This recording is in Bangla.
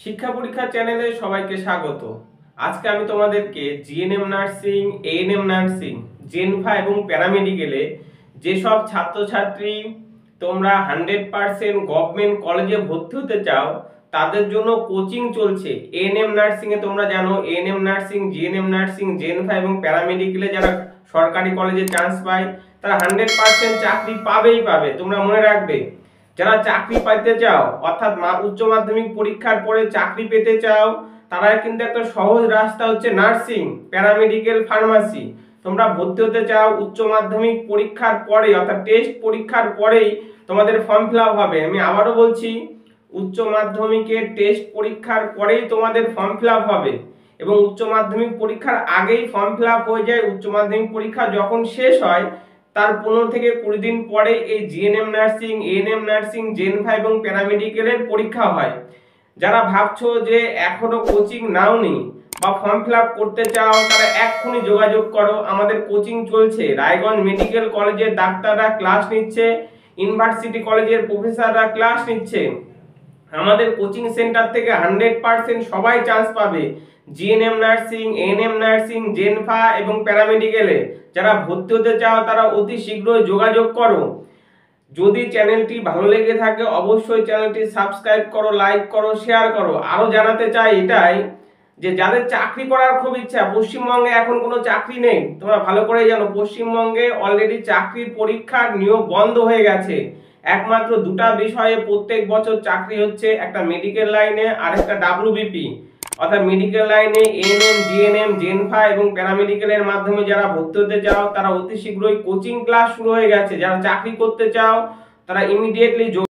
শিক্ষা পরীক্ষা চ্যানেলে সবাইকে স্বাগত। আজকে আমি তোমাদেরকে জিএনএম নার্সিং, এএনএম নার্সিং, জেনফা এবং প্যারামেডিকেলে যেসব ছাত্রছাত্রী তোমরা 100% গভর্নমেন্ট কলেজে ভর্তি হতে চাও তাদের জন্য কোচিং চলছে। এএনএম নার্সিং এ তোমরা জানো এএনএম নার্সিং, জিএনএম নার্সিং, জেনফা এবং প্যারামেডিকেলে যারা সরকারি কলেজে চান্স পায় তারা 100% চাকরি পাবেই পাবে। তোমরা মনে রাখবে, যারা চাকরি পাইতে চাও অর্থাৎ উচ্চ মাধ্যমিক পরীক্ষার পরে চাকরি পেতে চাও তারা কিন্তু একটা সহজ রাস্তা হচ্ছে নার্সিং, প্যারামেডিকেল, ফার্মাসি। তোমরা ভর্তি হতে চাও উচ্চ মাধ্যমিক পরীক্ষার পরে অর্থাৎ টেস্ট পরীক্ষার পরেই তোমাদের ফর্ম ফিল আপ হবে। আমি আবারও বলছি, উচ্চ মাধ্যমিকের টেস্ট পরীক্ষার পরেই তোমাদের ফর্ম ফিল আপ হবে এবং উচ্চ মাধ্যমিক পরীক্ষার আগেই ফর্ম ফিল আপ হয়ে যায়। উচ্চ মাধ্যমিক পরীক্ষা যখন শেষ হয় তার 15 থেকে 20 দিন পরে এই জিএনএম নার্সিং, এএনএম নার্সিং, জেনফা এবং প্যারামেডিকেলের পরীক্ষা হয়। যারা ভাবছো যে এখনো কোচিং নাওনি বা ফর্ম ফিল আপ করতে চাও তারা এক্ষুনি যোগাযোগ করো। আমাদের কোচিং চলছে, রায়গঞ্জ মেডিকেল কলেজের ডাক্তাররা ক্লাস নিচ্ছে, ইউনিভার্সিটি কলেজের প্রফেসররা ক্লাস নিচ্ছে। আমাদের কোচিং সেন্টার থেকে 100% সবাই চান্স পাবে। জিএনএম নার্সিং, এএনএম নার্সিং, জেনফা এবং প্যারামেডিকেলে যারা ভর্তি হতে চাও তারা অতি শীঘ্রই যোগাযোগ করো। যদি চ্যানেলটি ভালো লেগে থাকে অবশ্যই চ্যানেলটি সাবস্ক্রাইব করো, লাইক করো, শেয়ার করো। আরো জানাতে চাই এটাই যে যাদের চাকরি করার খুব ইচ্ছা, পশ্চিমবঙ্গে এখন কোনো চাকরি নেই, তোমরা ভালো করে জানো পশ্চিমবঙ্গে অলরেডি চাকরির পরীক্ষার নিয়োগ বন্ধ হয়ে গেছে। একমাত্র দুটা বিষয়ে প্রত্যেক বছর চাকরি হচ্ছে, একটা মেডিকেল লাইনে আর একটা ডাব্লিউবিপি অর্থাৎ মেডিকেল লাইনে এএনএম, জিএনএম, জেনফা এবং প্যারামেডিকেলের মাধ্যমে যারা ভর্তি হতে চাও তারা অতি শীঘ্রই কোচিং ক্লাস শুরু হয়ে গেছে। যারা চাকরি করতে চাও তারা ইমিডিয়েটলি